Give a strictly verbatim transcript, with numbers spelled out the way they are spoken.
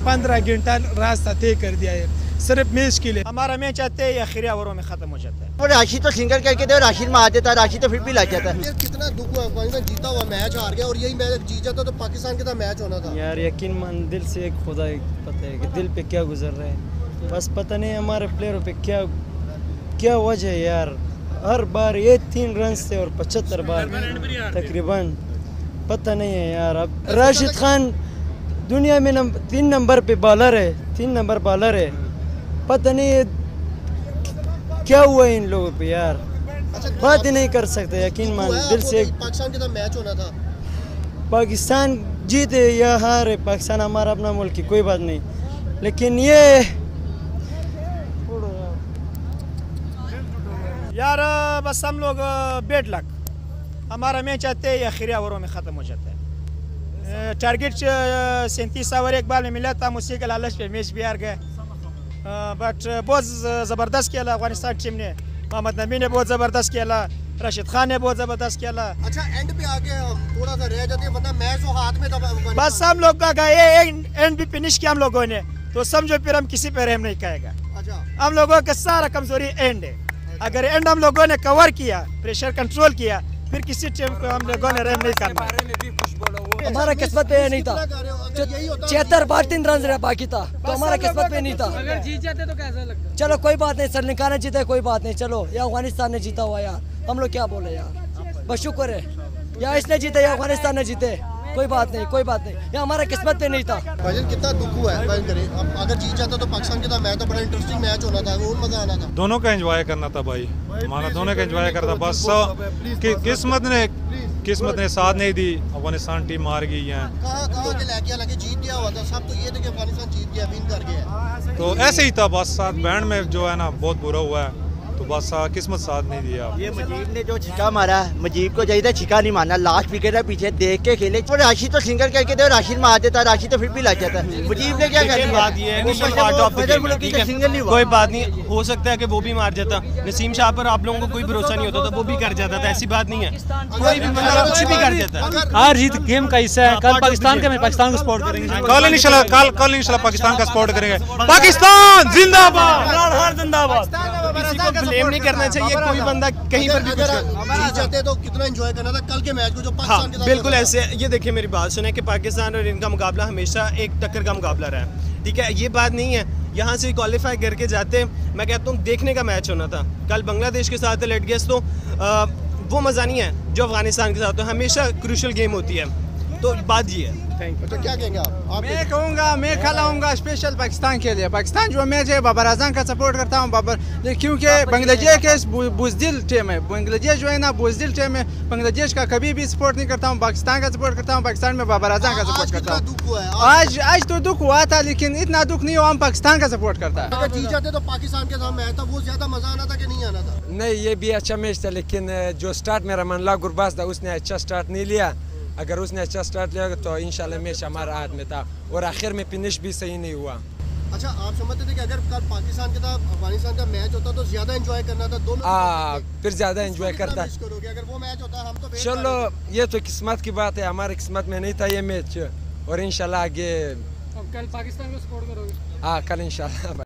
पंद्रह घंटा रास्ता तय कर दिया है सिर्फ मैच के लिए। हमारा मैच आते ही आखिरी ओवरों में खत्म हो जाता है। वो राशिद तो सिंगल करके दे, राशिद मार देता, राशिद तो फिर भी लग जाता है। कितना दुख हुआ, पाकिस्तान जीता हुआ मैच हार गया और यही मैच जीत जाता तो पाकिस्तान के साथ मैच होना था। यार यकीन मान दिल से खुदा पता है कि दिल पे क्या गुजर रहा है, बस पता नहीं हमारे प्लेयरों पे क्या क्या वजह है यार। हर बार ये तीन रन से और पचहत्तर बार तकरीबन, पता नहीं है यार। अब राशिद खान दुनिया में नंबर तीन नंबर पे बॉलर है, तीन नंबर बॉलर है, पता नहीं क्या हुआ इन लोगों पे यार। अच्छा, बात ही नहीं कर सकते, यकीन मान दिल से। पाकिस्तान के साथ मैच होना था, पाकिस्तान जीते या हारे, पाकिस्तान हमारा अपना मुल्क है, कोई बात नहीं, लेकिन ये यार बस हम लोग बेड लक, हमारा मैच आते ही आखिरी ओवरों में ख़त्म हो जाता है। टारगेट सैंतीस ओवर एक बार में मिला था, मुझसे के लालच पे मैच भी हार गए। बट बहुत ज़बरदस्त खेला अफगानिस्तान टीम ने, मोहम्मद नबी ने बहुत ज़बरदस्त खेला, राशिद खान ने बहुत ज़बरदस्त खेला। अच्छा एंड पे आके थोड़ा सा रह जाते हैं, वरना मैच वो हाथ में था। बस हम लोग का गए एंड भी फिनिश किया हम लोगों ने, तो समझो फिर हम किसी पे रहम नहीं करेगा। अच्छा, हम लोगों का सारा कमजोरी एंड है, अगर एंड हम लोगों ने कवर किया, प्रेशर कंट्रोल किया, फिर किसी टीम को हम लोगों ने रहम नहीं करना। हमारा किस्मत पे नहीं था, छिहत्तर बार तीन रन रहा बाकी था, तो हमारा किस्मत पे नहीं था। अगर जीत जाते तो कैसा लगता? चलो कोई बात नहीं, श्रीलंका ने जीता कोई बात नहीं, चलो या अफगानिस्तान ने जीता हुआ यार, हम लोग क्या बोले यार, बस शुक्र है, या इसने जीते या अफगानिस्तान ने जीते, कोई बात नहीं, कोई बात नहीं, या हमारा किस्मत पे नहीं था। भाईजान कितना दुख हुआ है, भाई करे अब अगर जीत जाता तो पाकिस्तान के साथ मैच तो बड़ा इंटरेस्टिंग मैच होना था, वो मजा आना था। दोनों का एंजॉय करना था भाई, हमारा दोनों का एंजॉय करता, बस कि, किस्मत ने किस्मत ने साथ नहीं दी, अफगानिस्तान टीम मार गई है। कहाँ कहाँ के लेके लगे जीत गया हुआ था, सब तो ये थे कि अफगानिस्तान जीत गया, विन कर गया, तो ऐसे ही था बस। साथ बैंड में जो है ना बहुत बुरा हुआ है, तो बस किस्मत साथ नहीं दिया। ये मजीब ने जो छिका मारा, मजीब को चाहिए छिका नहीं मारना, लास्ट विकेट है पीछे देख के खेले। वो राशिद तो सिंगल करके दे, राशिद मार देता, राशिद तो फिर भी लग जाता है। मजीब ने क्या कर दिया? सिंगल नहीं, कोई बात नहीं, हो सकता है कि वो भी मार जाता, नसीम शाह पर आप लोगों को कोई भरोसा नहीं होता, तो वो भी कर जाता था, ऐसी बात नहीं है, कोई भी बंदा कुछ भी कर जाता। हार जीत गेम का हिस्सा है, कल पाकिस्तान का पाकिस्तान को सपोर्ट करेंगे, कल इंशाल्लाह कल कल इंशाल्लाह पाकिस्तान का सपोर्ट करेंगे। पाकिस्तान जिंदाबाद जिंदाबाद। किसी को ब्लेम नहीं करना चाहिए, कोई बंदा कहीं पर भी कुछ जीत जाते तो कितना एंजॉय करना था कल के मैच को जो पाकिस्तान के साथ। बिल्कुल ऐसे, ये देखिए मेरी बात सुने कि पाकिस्तान और इनका मुकाबला हमेशा एक टक्कर का मुकाबला रहा है, ठीक है, ये बात नहीं है। यहाँ से क्वालिफाई करके जाते, मैं कहता हूँ देखने का मैच होना था। कल बांग्लादेश के साथ लेट गए तो आ, वो मज़ा नहीं है जो अफगानिस्तान के साथ, तो हमेशा क्रूशल गेम होती है, तो बात ये है। तो क्या कहेंगे आप? आप मैं कहूँगा, मैं खिलाऊंगा स्पेशल पाकिस्तान के लिए। पाकिस्तान जो मैच है बाबर आजम का सपोर्ट करता हूँ, बाबर, क्योंकि बांग्लादेश के बुजदिल टीम है, बांग्लादेश जो है ना बुजदिल टीम है, बांग्लादेश का कभी भी सपोर्ट नहीं करता हूँ, पाकिस्तान का सपोर्ट करता हूँ, पाकिस्तान में बाबर आजम का सपोर्ट करता हूँ। आज आज तो दुख हुआ था, लेकिन इतना दुख नहीं हुआ, हम पाकिस्तान का सपोर्ट करता है। अगर जीत जाते तो पाकिस्तान के साथ मैच था, वो ज्यादा मजा आना था कि नहीं आना था? नहीं, ये भी अच्छा मैच था, लेकिन जो स्टार्ट मेरा मनला गुरबाज था, उसने अच्छा स्टार्ट नहीं लिया। अगर उसने अच्छा स्टार्ट लिया तो इंशाल्लाह मैच हमारा हाथ में था, और आखिर में फिनिश भी सही नहीं हुआ। अच्छा, आप समझते थे कि अगर कल पाकिस्तान के साथ अफगानिस्तान का मैच होता तो ज्यादा एंजॉय करना था दोनों? आ, फिर ज्यादा एंजॉय करता। अगर वो मैच होता हम तो चलो, ये तो किस्मत की बात है, हमारी किस्मत में नहीं था ये मैच, और इंशाल्लाह आगे कल पाकिस्तान को सपोर्ट करोगे? हाँ, कल इंशाल्लाह।